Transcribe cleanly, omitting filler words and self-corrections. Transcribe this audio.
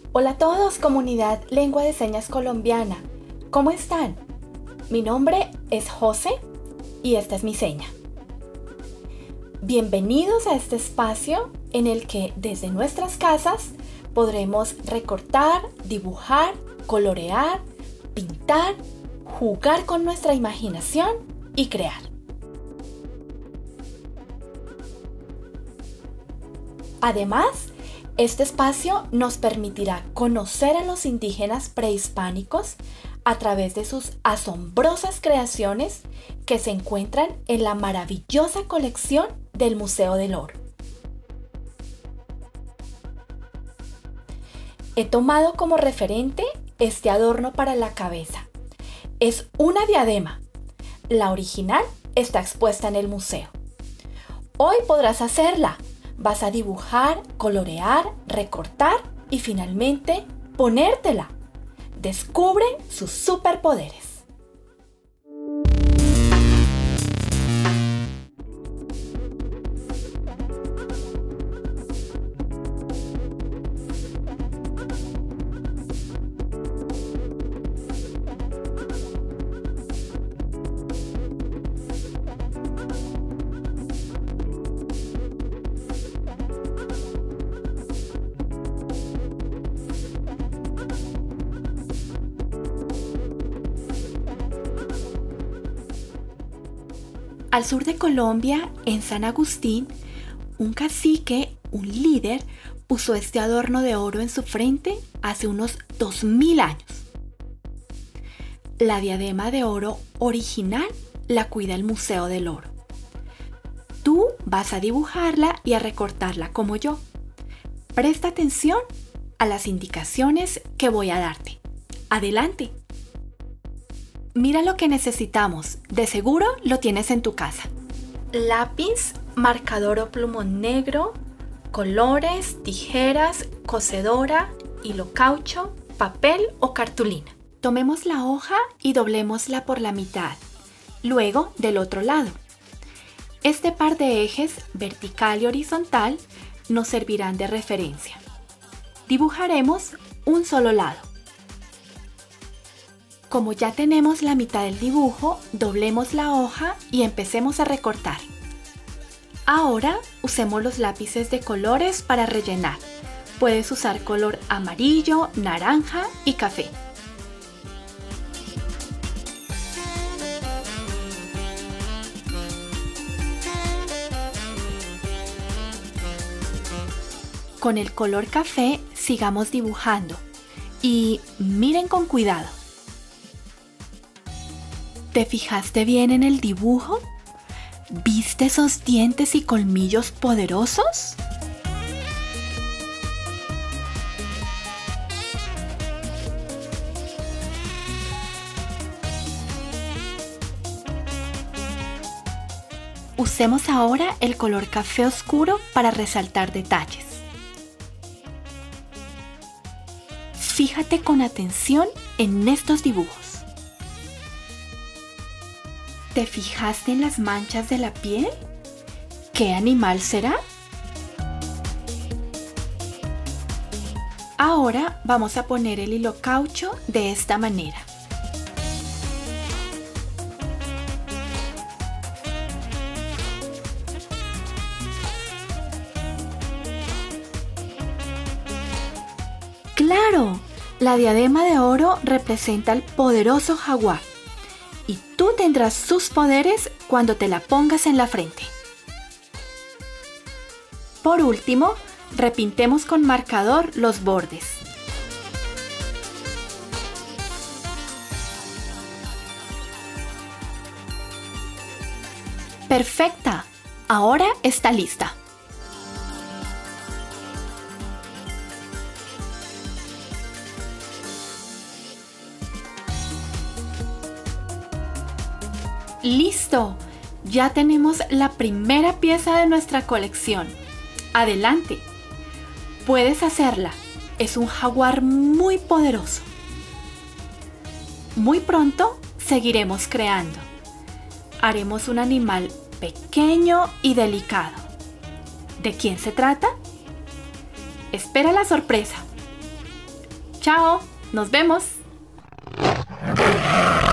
Hola a todos, comunidad Lengua de Señas Colombiana. ¿Cómo están? Mi nombre es José y esta es mi seña. Bienvenidos a este espacio en el que desde nuestras casas podremos recortar, dibujar, colorear, pintar, jugar con nuestra imaginación y crear. Además, este espacio nos permitirá conocer a los indígenas prehispánicos a través de sus asombrosas creaciones que se encuentran en la maravillosa colección del Museo del Oro. He tomado como referente este adorno para la cabeza. Es una diadema. La original está expuesta en el museo. Hoy podrás hacerla. Vas a dibujar, colorear, recortar y finalmente ponértela. Descubre sus superpoderes. Al sur de Colombia, en San Agustín, un cacique, un líder, puso este adorno de oro en su frente hace unos 2000 años. La diadema de oro original la cuida el Museo del Oro. Tú vas a dibujarla y a recortarla como yo. Presta atención a las indicaciones que voy a darte. ¡Adelante! Mira lo que necesitamos, de seguro lo tienes en tu casa. Lápiz, marcador o plumón negro, colores, tijeras, cosedora, hilo caucho, papel o cartulina. Tomemos la hoja y doblémosla por la mitad, luego del otro lado. Este par de ejes, vertical y horizontal, nos servirán de referencia. Dibujaremos un solo lado. Como ya tenemos la mitad del dibujo, doblemos la hoja y empecemos a recortar. Ahora usemos los lápices de colores para rellenar. Puedes usar color amarillo, naranja y café. Con el color café sigamos dibujando y miren con cuidado. ¿Te fijaste bien en el dibujo? ¿Viste esos dientes y colmillos poderosos? Usemos ahora el color café oscuro para resaltar detalles. Fíjate con atención en estos dibujos. ¿Te fijaste en las manchas de la piel? ¿Qué animal será? Ahora vamos a poner el hilo caucho de esta manera. ¡Claro! La diadema de oro representa al poderoso jaguar. Y tú tendrás sus poderes cuando te la pongas en la frente. Por último, repintemos con marcador los bordes. ¡Perfecta! Ahora está lista. ¡Listo! Ya tenemos la primera pieza de nuestra colección. ¡Adelante! Puedes hacerla. Es un jaguar muy poderoso. Muy pronto seguiremos creando. Haremos un animal pequeño y delicado. ¿De quién se trata? Espera la sorpresa. Chao, nos vemos.